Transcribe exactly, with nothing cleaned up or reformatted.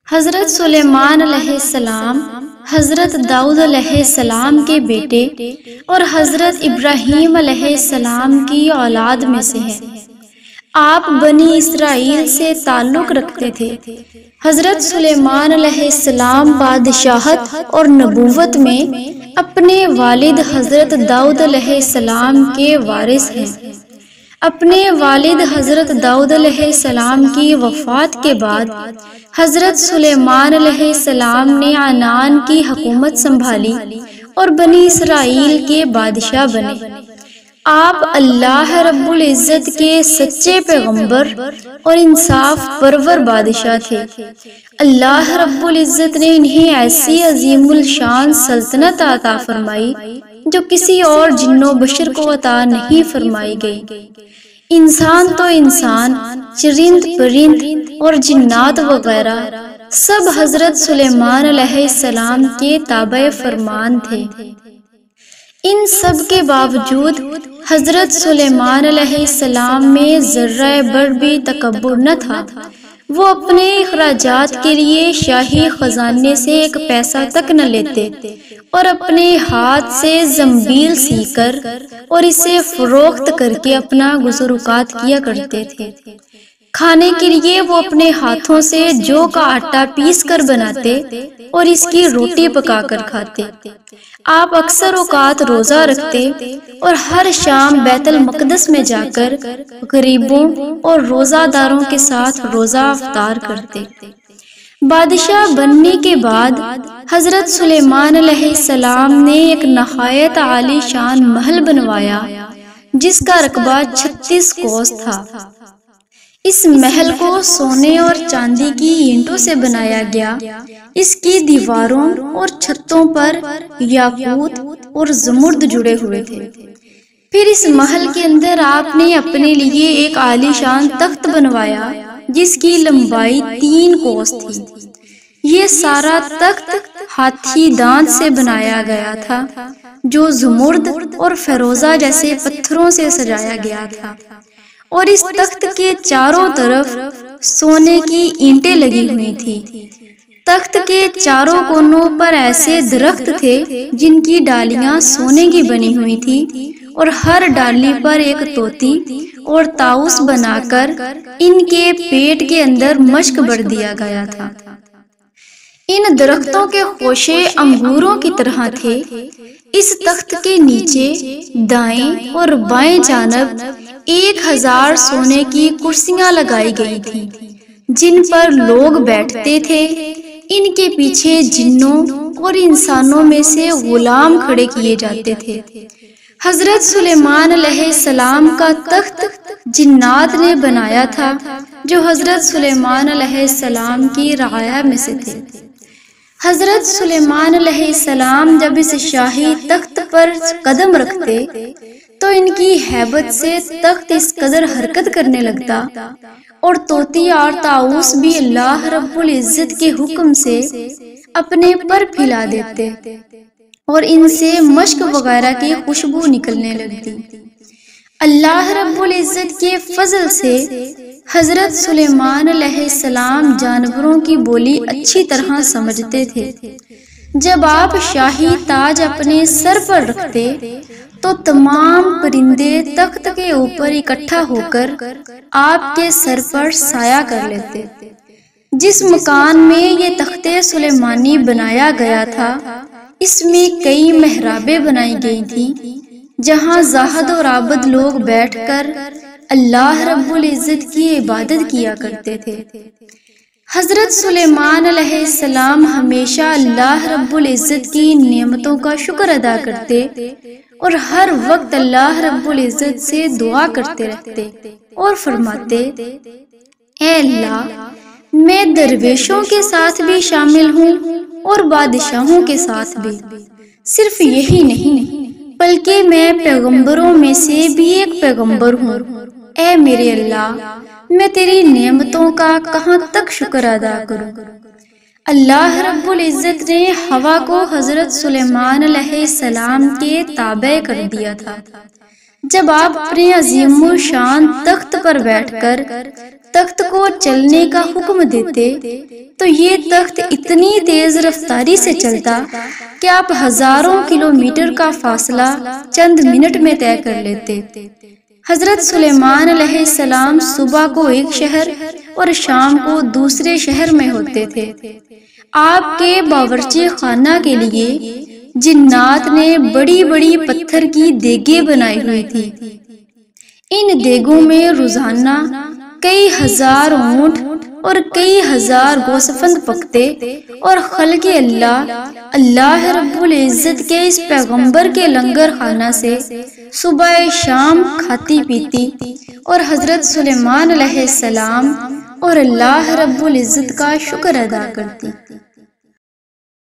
حضرت سلیمان علیہ السلام حضرت داؤد علیہ السلام کے بیٹے اور حضرت ابراہیم علیہ السلام کی اولاد میں سے ہیں۔ آپ بنی اسرائیل سے تعلق رکھتے تھے۔ حضرت سلیمان علیہ السلام بادشاہت اور نبوت میں اپنے والد حضرت داؤد علیہ السلام کے وارث ہیں۔ اپنے والد حضرت داؤد علیہ السلام کی وفات کے بعد حضرت سلیمان علیہ السلام نے عنان کی حکومت سنبھالی اور بنی اسرائیل کے بادشاہ بنے۔ آپ اللہ رب العزت کے سچے پیغمبر اور انصاف پرور بادشاہ تھے۔ اللہ رب العزت نے انہیں ایسی عظیم الشان سلطنت عطا فرمائی جو کسی اور جن و بشر کو عطا نہیں فرمائی گئی۔ انسان تو انسان، چرند پرند اور جنات وغیرہ سب حضرت سلیمان علیہ السلام کے تابع فرمان تھے۔ ان سب کے باوجود حضرت سلیمان علیہ السلام میں ذرہ بر بھی تکبر نہ تھا۔ وہ اپنے اخراجات کے لیے شاہی خزانے سے ایک پیسہ تک نہ لیتے اور اپنے ہاتھ سے زنبیل سی کر اور اسے فروخت کر کے اپنا گزر اوقات کیا کرتے تھے۔ کھانے کے لیے وہ اپنے ہاتھوں سے جو کا آٹا پیس کر بناتے اور اس کی روٹی پکا کر کھاتے۔ آپ اکثر اوقات روزہ رکھتے اور ہر شام بیت المقدس میں جا کر غریبوں اور روزہ داروں کے ساتھ روزہ افطار کرتے۔ بادشاہ بننے کے بعد حضرت سلیمان علیہ السلام نے ایک نہایت عالی شان محل بنوایا جس کا رقبہ چھتیس کوس تھا۔ اس محل کو سونے اور چاندی کی اینٹوں سے بنایا گیا۔ اس کی دیواروں اور چھتوں پر یاقوت اور زمرد جڑے ہوئے تھے۔ پھر اس محل کے اندر آپ نے اپنے لیے ایک عالی شان تخت بنوایا جس کی لمبائی تین کوس تھی۔ یہ سارا تخت ہاتھی دانت سے بنایا گیا تھا جو زمرد اور فیروزہ جیسے پتھروں سے سجایا گیا تھا، اور اس تخت کے چاروں طرف سونے کی اینٹیں لگی ہوئی تھی۔ تخت کے چاروں کونوں پر ایسے درخت تھے جن کی ڈالیاں سونے کی بنی ہوئی تھی اور ہر ڈالی پر ایک طوطی اور طاؤس بنا کر ان کے پیٹ کے اندر مشک بھر دیا گیا تھا۔ ان درختوں کے خوشے انگوروں کی طرح تھے۔ اس تخت کے نیچے دائیں اور بائیں جانب ایک ہزار سونے کی کرسیاں لگائی گئی تھیں جن پر لوگ بیٹھتے تھے۔ ان کے پیچھے جنوں اور انسانوں میں سے غلام کھڑے کیے جاتے تھے۔ حضرت سلیمان علیہ السلام کا تخت جنات نے بنایا تھا جو حضرت سلیمان علیہ السلام کی رعایا میں سے تھے۔ حضرت سلیمان علیہ السلام جب اس شاہی تخت پر قدم رکھتے تو ان کی ہیبت سے تخت اس قدر حرکت کرنے لگتا اور طوطی اور طاؤس بھی اللہ رب العزت کے حکم سے اپنے پر پھیلا دیتے اور ان سے مشک وغیرہ کی خوشبو نکلنے لگتی۔ اللہ رب العزت کے فضل سے حضرت سلیمان علیہ السلام جانوروں کی بولی اچھی طرح سمجھتے تھے۔ جب آپ شاہی تاج اپنے سر پر رکھتے تو تمام پرندے تخت کے اوپر اکٹھا ہو کر آپ کے سر پر سایہ کر لیتے۔ جس مکان میں یہ تخت سلیمانی بنایا گیا تھا اس میں کئی محرابیں بنائی گئی تھیں جہاں زاہد اور عابد لوگ بیٹھ کر اللہ رب العزت کی عبادت کیا کرتے تھے۔ حضرت سلیمان علیہ السلام ہمیشہ اللہ رب العزت کی نعمتوں کا شکر ادا کرتے اور ہر وقت اللہ رب العزت سے دعا کرتے رہتے اور فرماتے، اے اللہ، میں درویشوں کے ساتھ بھی شامل ہوں اور بادشاہوں کے ساتھ بھی۔ صرف یہی نہیں بلکہ میں پیغمبروں میں سے بھی ایک پیغمبر ہوں۔ اے میرے اللہ، میں تیری نعمتوں کا کہاں تک شکر ادا کروں۔ اللہ رب العزت نے ہوا کو حضرت سلیمان علیہ السلام کے تابع کر دیا تھا۔ جب آپ اپنے عظیم الشان تخت پر بیٹھ کر تخت کو چلنے کا حکم دیتے تو یہ تخت اتنی تیز رفتاری سے چلتا کہ آپ ہزاروں کلومیٹر کا فاصلہ چند منٹ میں طے کر لیتے۔ حضرت سلیمان علیہ السلام صبح کو ایک شہر اور شام کو دوسرے شہر میں ہوتے تھے۔ آپ کے باورچی خانہ کے لیے جنات نے بڑی بڑی پتھر کی دیگیں بنائی ہوئی تھی۔ ان دیگوں میں روزانہ کئی ہزار اونٹ اور کئی ہزار گوسفند پکتے اور خلق اللہ اللہ رب العزت کے اس پیغمبر کے لنگر خانہ سے صبح شام کھاتی پیتی اور حضرت سلیمان علیہ السلام اور اللہ رب العزت کا شکر ادا کرتی۔